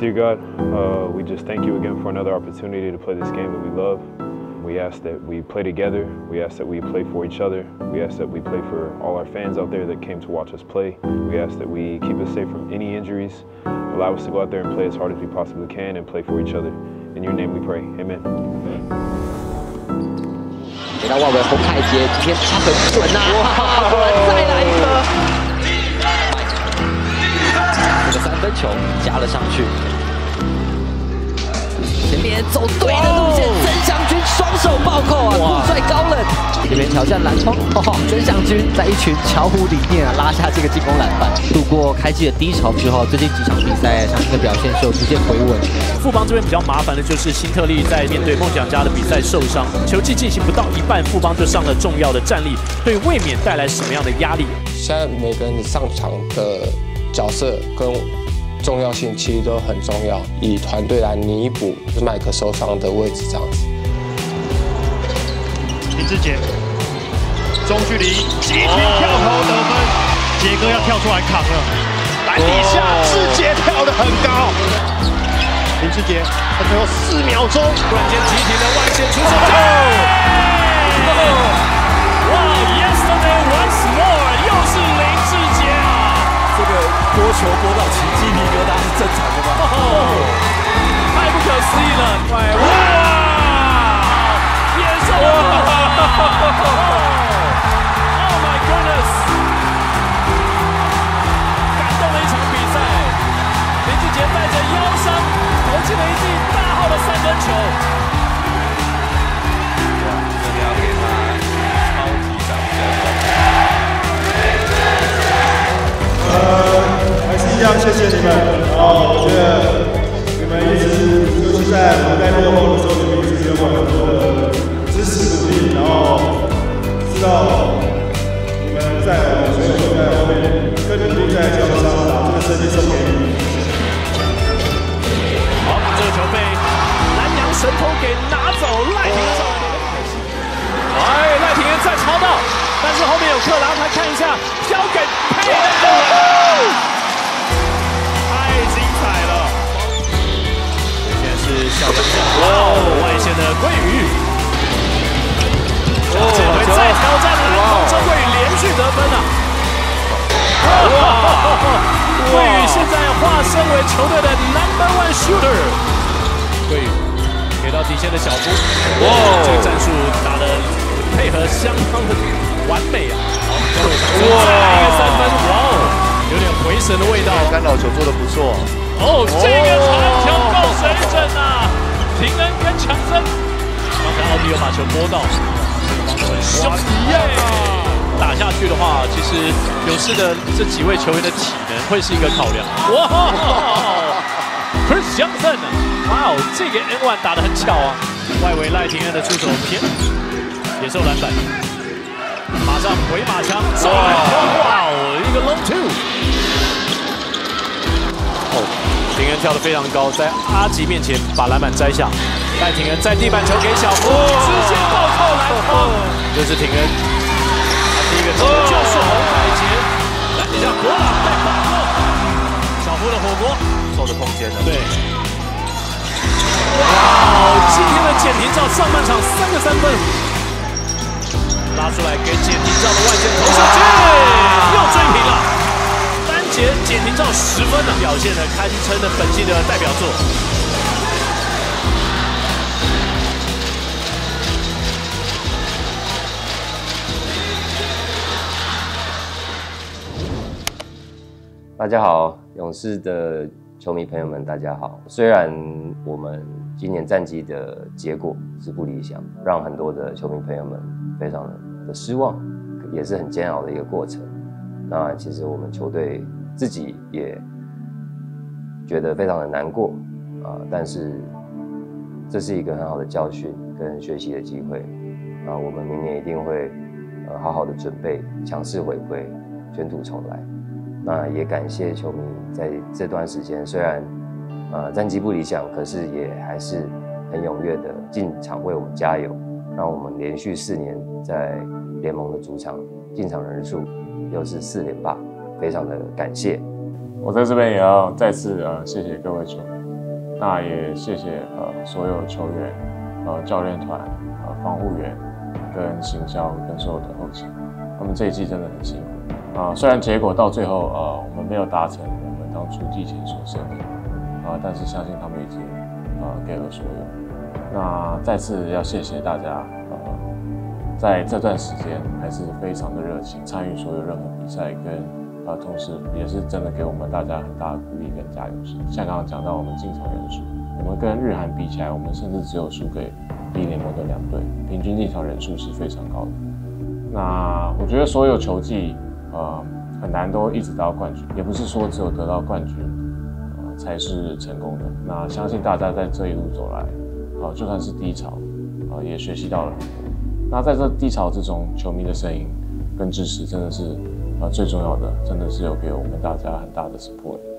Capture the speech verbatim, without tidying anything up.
Dear God, uh, we just thank you again for another opportunity to play this game that we love. We ask that we play together. We ask that we play for each other. We ask that we play for all our fans out there that came to watch us play. We ask that we keep us safe from any injuries. Allow us to go out there and play as hard as we possibly can and play for each other. In your name we pray. Amen. 给到外围洪凯杰，今天他很准呐、啊，果然再来一颗，这个三分球加了上去。 前面走对的路线，曾祥军双手暴扣啊，步帅高冷。这边挑战篮筐，哦，曾祥军在一群巧虎里面啊拉下这个进攻篮板。度过开季的低潮之后，最近几场比赛祥军的表现是有逐渐回稳。 富邦这边比较麻烦的就是辛特利在面对梦想家的比赛受伤，球季进行不到一半，富邦就上了重要的战力，对卫冕带来什么样的压力？ 现在每个人上场的角色跟 重要性其实都很重要，以团队来弥补麦克受伤的位置，这样子。 林志杰，中距离急停跳投得分，杰哥要跳出来扛了，篮底下志杰跳得很高，林志杰他最后四秒钟， 突然间急停的外线出手，哇 ！Yesterday once more， 又是林志杰啊！ 这个播球播到起鸡皮疙瘩是正常的吗？ 哦，太不可思议了！哇！野兽！Oh my goodness！ 感动的一场比赛，林志杰带着腰伤投进了一记大号的三分球。 哇，这个要给他超级掌声！ 呃，还是一样，谢谢你们。然后我觉得你们一直就是在我们在落后的时候，你们一直给我很多的支持鼓励，然后知道你们在我们所有都在后面跟努力在交上，把这个胜利送给你们。 好，这个球被南洋神偷给拿走，赖廷恩上来。哎，赖廷恩再抄到，但是后面有克拉，他看一下，交给佩恩。 小将哇哦，外线的桂鱼，这回再挑战篮筐，周桂宇连续得分啊！哇，桂宇现在化身为球队的 number one shooter。桂宇给到底线的小夫，哇，这个战术打的配合相当的完美啊！好，哇，再来一个三分，哇哦，有点回神的味道。 干扰球做的不错。 哦，这个传球够水准啊！廷恩跟强森，刚才奥迪有把球摸到，这个防守很凶耶！打下去的话，其实勇士的这几位球员的体能会是一个考量。哇 ，Chris Johnson， 哇哦，这个 N 一 打得很巧啊！外围赖廷恩的出手偏，野兽篮板，马上回马枪，哇哦，一个 long two。 廷恩跳得非常高，在阿吉面前把篮板摘下。赖廷恩在地板球给小夫，直接暴扣篮筐，这是廷恩。他第一个球就是洪凯杰，篮底下国朗在暴扣，小夫的火锅受着空间了。对。哇，今天的简廷照上半场三个三分，拉出来给简廷照的外线投上去，又追平了。 简廷照十分啊，表现的堪称的本季的代表作。 大家好，勇士的球迷朋友们，大家好。虽然我们今年战绩的结果是不理想，让很多的球迷朋友们非常的失望，也是很煎熬的一个过程。那其实我们球队 自己也觉得非常的难过啊，但是这是一个很好的教训跟学习的机会啊，我们明年一定会呃好好的准备，强势回归，卷土重来。那也感谢球迷在这段时间，虽然呃战绩不理想，可是也还是很踊跃的进场为我们加油，让我们连续四年在联盟的主场进场人数又是四连霸。 非常的感谢， 我在这边也要再次啊谢谢各位球迷， 那也谢谢呃所有球员、呃教练团、呃防护员、跟行销跟所有的后勤，他们这一季真的很辛苦啊、呃。虽然结果到最后呃我们没有达成我们当初季前所设定啊、呃，但是相信他们已经呃给了所有。那再次要谢谢大家呃在这段时间还是非常的热情，参与所有任何比赛跟。呃，同时也是真的给我们大家很大的鼓励跟加油声。像刚刚讲到我们进场人数，我们跟日韩比起来，我们甚至只有输给 B 联盟的两队，平均进场人数是非常高的。那我觉得所有球季，呃，很难都一直得到冠军，也不是说只有得到冠军，呃，才是成功的。那相信大家在这一路走来，呃，就算是低潮，呃，也学习到了很多。那在这低潮之中，球迷的声音跟支持真的是。呃，最重要的真的是有给我们大家很大的 support。